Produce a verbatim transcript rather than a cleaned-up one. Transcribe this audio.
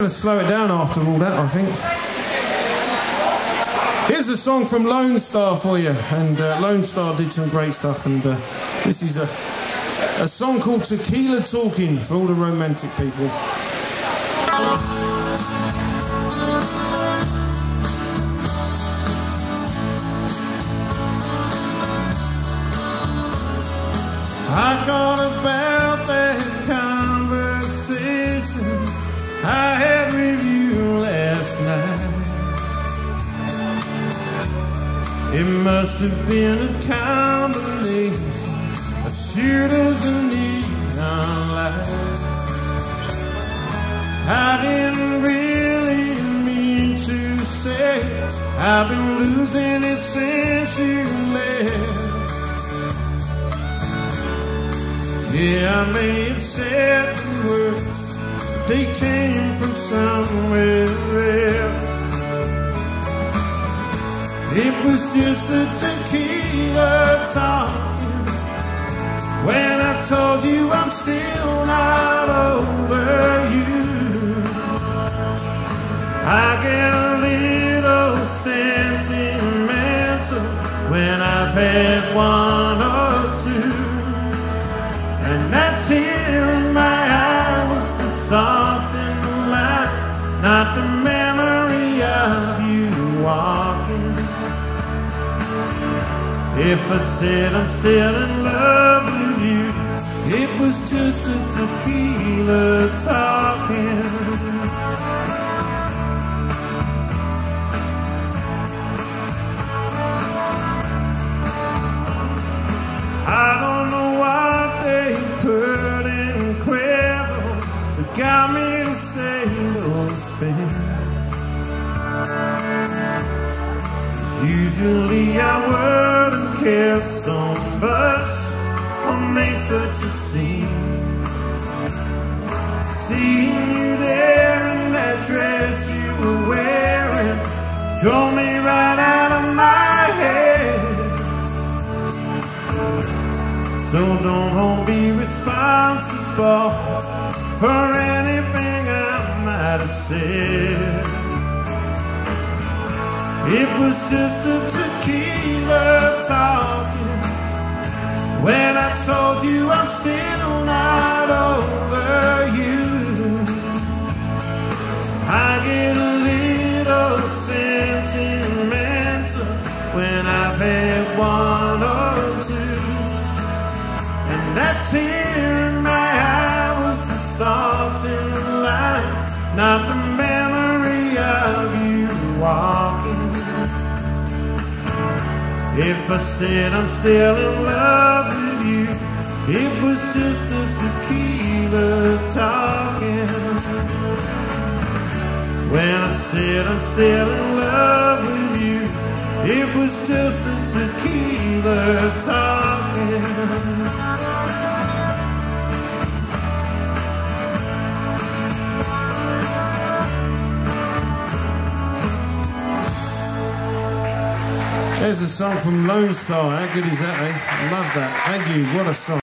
Slow it down after all that, I think. Here's a song from Lone Star for you, and uh, Lone Star did some great stuff, and uh, this is a, a song called Tequila Talking for all the romantic people. I thought about that conversation I had with you last night. It must have been a combination of shooters and neon lights. I didn't really mean to say I've been losing it since you left. Yeah, I may have said the words, they came from somewhere else. It was just the tequila talking when I told you I'm still not over you. I get a little sentimental when I've had one or two, and that tear in my eye was the salt in the light, not the memory of you walking. If I said I'm still in love with you, it was just a tequila talking. I don't know what they put in Cuervo that got me to say those things. Usually I wouldn't care so much or make such a scene. Seeing you there in that dress you were wearing drove me right out of my head. So don't hold me responsible for anything I might have said. It was just a tequila talking when I told you I'm still not over you. I get a little sentimental when I've had one or two, and that tear in my eye was the salt in the light, not the memory of you walking. If I said I'm still in love with you, it was just a tequila talking. When I said I'm still in love with you, it was just a tequila talking. There's a song from Lone Star. How good is that, eh? I love that. Thank you. What a song.